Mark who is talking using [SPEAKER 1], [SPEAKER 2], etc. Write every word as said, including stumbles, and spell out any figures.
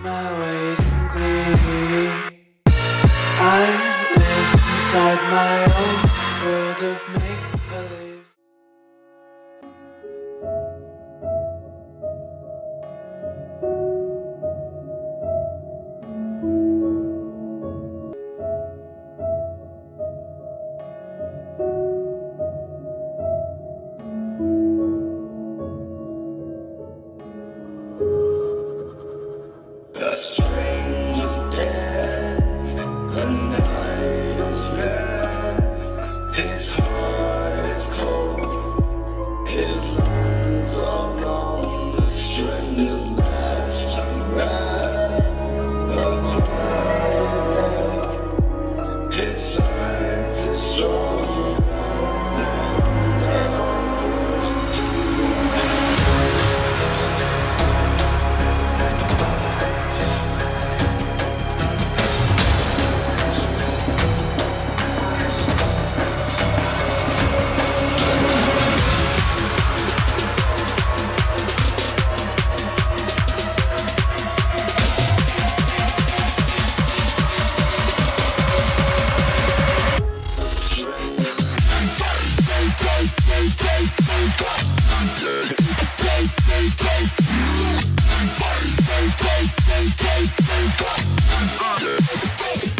[SPEAKER 1] my waiting glee. I live inside my own world of make-believe.
[SPEAKER 2] The strange is dead, the night is red, it's hard, it's cold, his lungs are blown, the stranger's last turn red, the quiet dead, his silence is strong. Go, go, go, go, go, go, go, go, go, go, go, go, go, go, go, go, go,